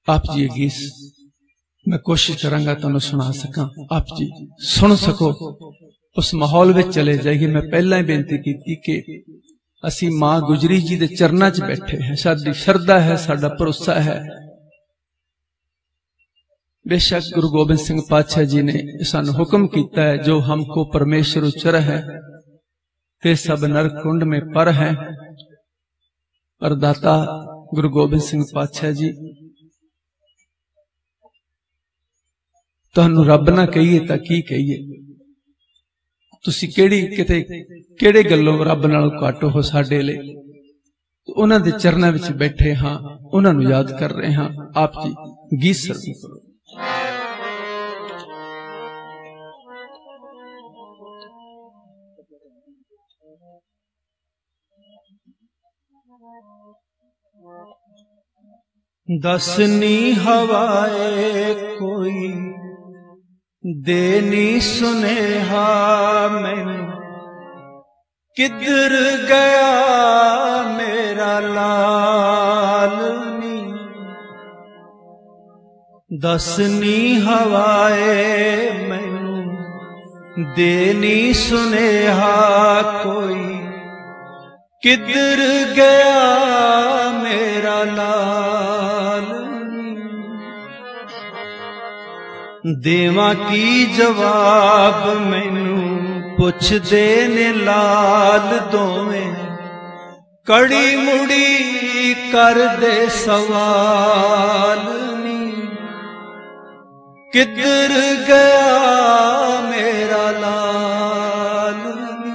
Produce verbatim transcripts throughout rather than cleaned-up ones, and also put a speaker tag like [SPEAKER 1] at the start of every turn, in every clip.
[SPEAKER 1] आप जी गीत मैं कोशिश करांगा तुहानू सुना सका, आप जी सुन सको, उस माहौल में चले जाइए। मैं पहला ही बेनती की कि असी मां गुजरी जी के चरणों च बैठे हैं, साडी श्रद्धा है, साडा भरोसा है। बेशक गुरु गोबिंद सिंह पातशाह जी ने सानू हुक्म किया है, जो हमको परमेश्वर उचर है ते सब नरक कुंड में पर है। पर दाता गुरु गोबिंद सिंह पातशाह जी तुहानू रब ना कहिए तां की कहिए, तुसी केड़ी किते केड़े गल्लों रब नालों घट हो साडे लई। उन्हां दे चरणां विच बैठे हां, उन्हां नू याद कर रहे हां। आप जी गीत सरवण करो। दसनी हवाए कोई देनी सुनेहा, मैनू किधर गया मेरा लाल नी। दसनी हवाए मैनू देनी सुनेहा, कोई किधर गया मेरा लाल नी। देवा की जवाब मैनू पुछदे ने लाल दोवें, कड़ी मुड़ी कर दे सवाल नी। किधर गया मेरा लाल नी।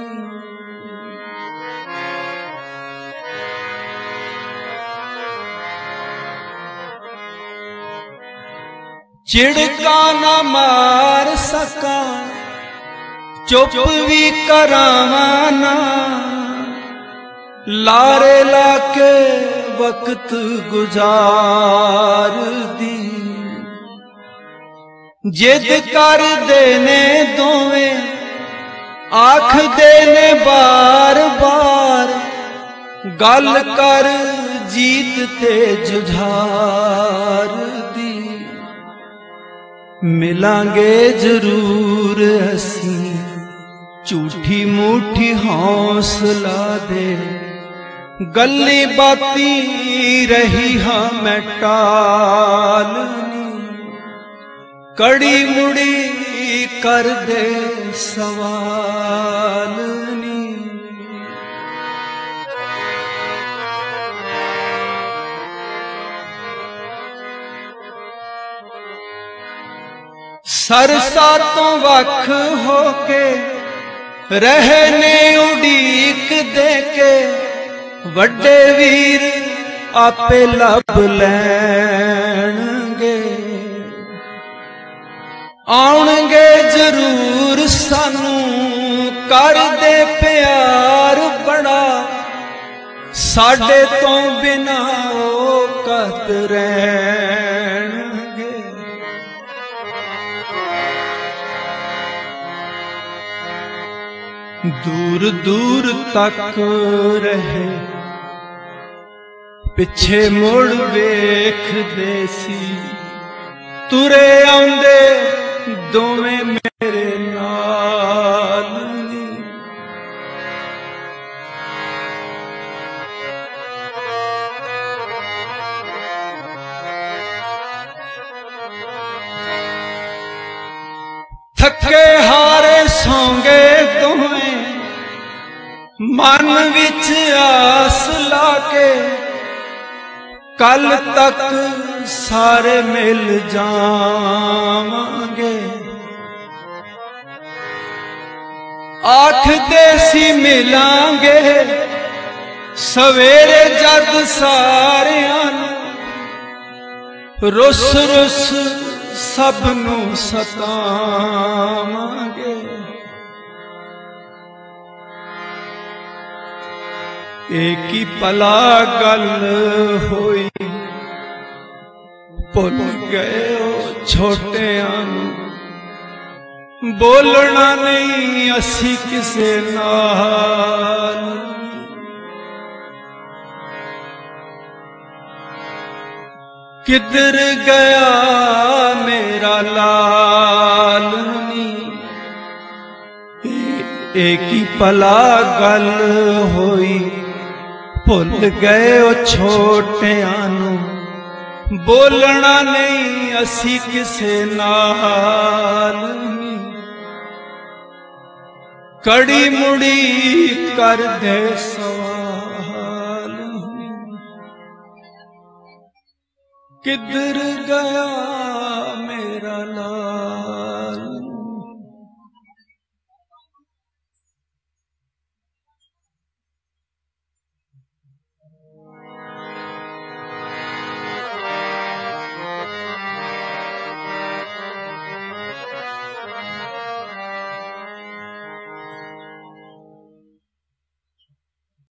[SPEAKER 1] चिड़का ना मार सका, चुप भी करावा ना, लारे लाके वक्त गुजार दी। जिद कर देने दोवें, आख देने बार बार, गल कर जीत ते जुझार दी। मिलांगे जरूर असी, झूठी मूठी हौसला दे, गल्ली बाती रही हाँ मैं टालनी। कड़ी मुड़ी कर दे सवाल नी। सरसा तो वख होके रहने उड़ीक देके, वड्डे वीर आपे लब लैणगे। आउणगे जरूर सानू कर दे प्यार बड़ा, साडे तो बिना ओ कत रहणगे। दूर दूर तक रहे, पिछे मुड़ वेख देसी, तुरे आंदे दोवें मेरे नाल नी। थके हारे सौंगे दोवें, मन विच आस लाके, कल तक सारे मिल जावांगे। आठ देसी मिलांगे सवेरे जद सारियां नूं, रुस रुस सब नूं सतावांगे। एक ही पला गल होई, भुल गए ओ छोटियां नूं, बोलना नहीं असी किसे नाल। किधर गया मेरा लाल नी, एक ही पला गल होई भुल गए ओ छोटियां नू, बोलना नहीं असी किसे नाल नी, कड़ी मुड़ी कर दे सवाल नी, किधर गया मेरा लाल।